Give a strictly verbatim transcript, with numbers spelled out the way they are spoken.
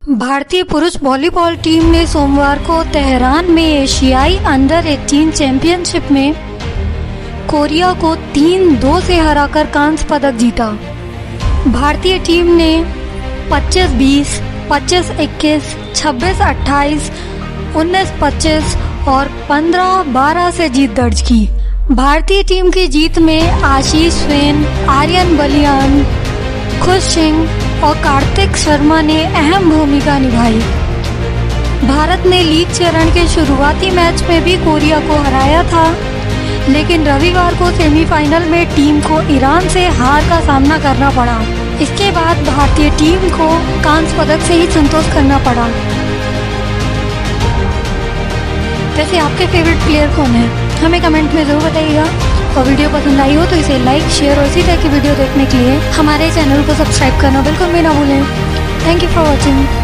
भारतीय पुरुष volleyball team ने सोमवार को तेहरान में एशियाई अंडर अठारह चैंपियनशिप में कोरिया को तीन दो से हराकर कांस्य पदक जीता। भारतीय टीम ने पच्चीस बीस, पच्चीस इक्कीस, छब्बीस अट्ठाईस, उन्नीस पच्चीस और पंद्रह बारह से जीत दर्ज की। भारतीय टीम की जीत में आशीष सेन, आर्यन बलियान, खुश सिंह और कार्तिक शर्मा ने अहम भूमिका निभाई। भारत ने लीग चरण के शुरुआती मैच में भी कोरिया को हराया था, लेकिन रविवार को सेमीफाइनल में टीम को ईरान से हार का सामना करना पड़ा। इसके बाद भारतीय टीम को कांस्य पदक से ही संतोष करना पड़ा। वैसे आपके फेवरेट प्लेयर कौन है, हमें कमेंट में जरूर बताइएगा। और वीडियो पसंद आई हो तो इसे लाइक, शेयर और इसी तरह की वीडियो देखने के लिए हमारे चैनल को सब्सक्राइब करना बिल्कुल भी ना भूलें। Thank you for watching.